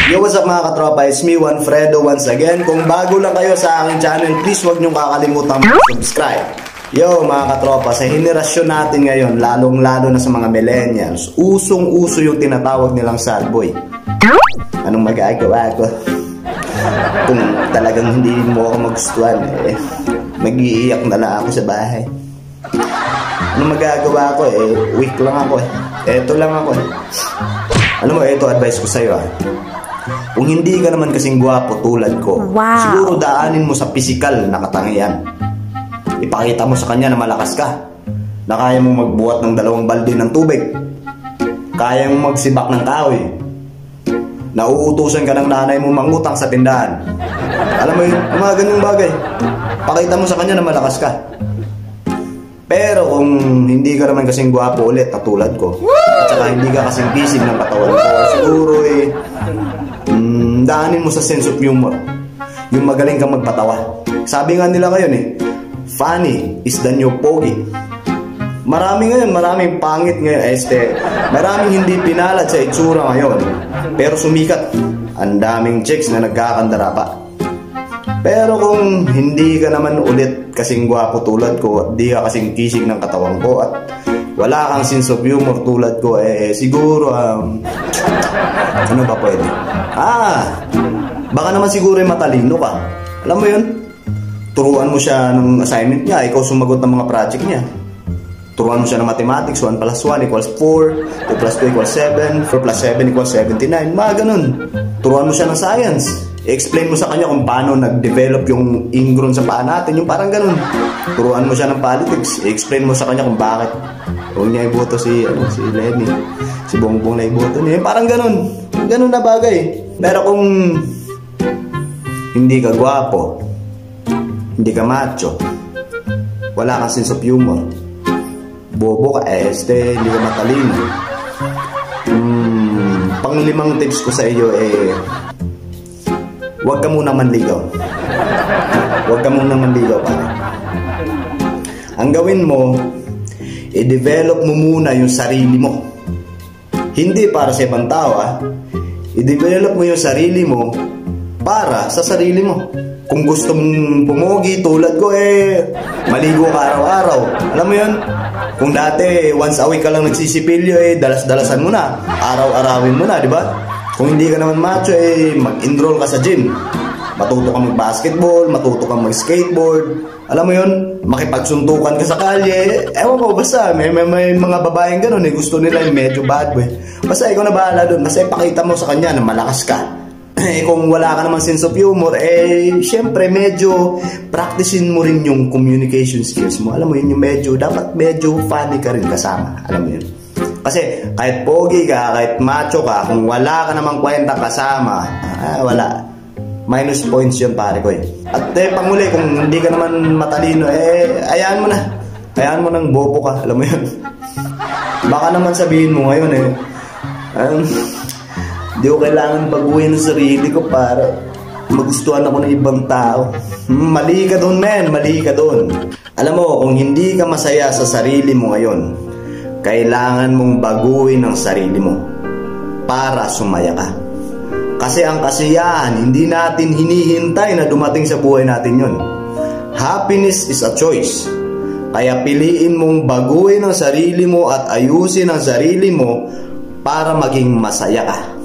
Yo, what's up mga katropa? It's me, Juanfredo, once again. Kung bago lang kayo sa aking channel, please huwag niyong kakalimutan mag-subscribe. Yo, mga katropa, sa henerasyon natin ngayon, lalong-lalo na sa mga millennials, usong-uso yung tinatawag nilang sad boy. Anong magagawa ko? Kung talagang hindi mo ako magustuhan, mag-iiyak na lang ako sa bahay. Anong magagawa ko? Weak lang ako. Eto lang ako. Alam mo, ito advice ko sa'yo Kung hindi ka naman kasing gwapo tulad ko, siguro daanin mo sa pisikal na katangian. Ipakita mo sa kanya na malakas ka, na kaya mo magbuhat ng 2 balde ng tubig, kaya mo magsibak ng kahoy, na uutusan ka ng nanay mo mangutang sa tindahan. Alam mo yun, mga ganyang bagay. Pakita mo sa kanya na malakas ka. Pero kung hindi ka naman kasing gwapo ulit katulad ko, at saka hindi ka kasing kisig ng katawan ko, siguro daanin mo sa sense of humor. Yung magaling kang magpatawa. Sabi nga nila ngayon funny is the new pogi. Maraming pangit ngayon, maraming hindi pinalad sa itsura ngayon, pero sumikat. Ang daming chicks na nagkakandara pa. Pero kung hindi ka naman ulit kasing gwapo tulad ko, at di ka kasing kisig ng katawan ko, at wala kang sense of humor tulad ko, siguro ano ba pwede? Baka naman siguro matalino ka. Alam mo yun? Turuan mo siya ng assignment niya, ikaw sumagot ng mga project niya. Turuan mo siya ng mathematics, 1 plus 1 equals 4, 2 plus 2 equals 7, 4 plus 7 equals 79, mga ganun. Turuan mo siya ng science. I-explain mo sa kanya kung paano nag-develop yung ingron sa paa natin, yung parang ganun. Turuan mo siya ng politics. I-explain mo sa kanya kung bakit huwag niya iboto si Lenny, si Bongbong na iboto niya, parang ganun. Ganun na bagay. Pero kung hindi ka gwapo, hindi ka macho, wala kang sense of humor, bobo ka, hindi ka matalino, pang-5 tips ko sa iyo huwag ka muna manligaw. Huwag ka muna manligaw, pare. Ang gawin mo, i-develop mo muna yung sarili mo. Hindi para sa ibang tao, I-develop mo yung sarili mo para sa sarili mo. Kung gusto mong pumogi tulad ko, maligo ka araw-araw. Alam mo yun? Kung dati, once a week ka lang nagsisipilyo, dalas-dalasan mo na. Araw-arawin mo na, di ba? Kung hindi ka naman macho, mag-enroll ka sa gym. Matuto ka mag-basketball, matuto ka mag-skateboard. Alam mo yun? Makipagsuntukan ka sa kalye. Ewan ko, basta may mga babaeng ganun, gusto nila yung medyo bad boy. Basta ikaw na bahala dun. Basta ipakita mo sa kanya na malakas ka. Kung wala ka naman sense of humor, syempre medyo practicein mo rin yung communication skills mo. Alam mo yun, yung dapat medyo funny ka rin kasama. Alam mo yun? Kasi kahit pogi ka, kahit macho ka, kung wala ka namang kwenta kasama, wala. Minus points yun, pare ko At panguli, kung hindi ka naman matalino, ayaan mo na. Ayaan mo nang bobo ka, alam mo yun. Baka naman sabihin mo ngayon di ko kailangan baguhin ang sarili ko para magustuhan ako ng ibang tao. Mali ka doon, men. Mali ka doon. Alam mo, kung hindi ka masaya sa sarili mo ngayon, kailangan mong baguhin ang sarili mo para sumaya ka. Kasi ang kasiyahan, hindi natin hinihintay na dumating sa buhay natin yun. Happiness is a choice. Kaya piliin mong baguhin ang sarili mo at ayusin ang sarili mo para maging masaya ka.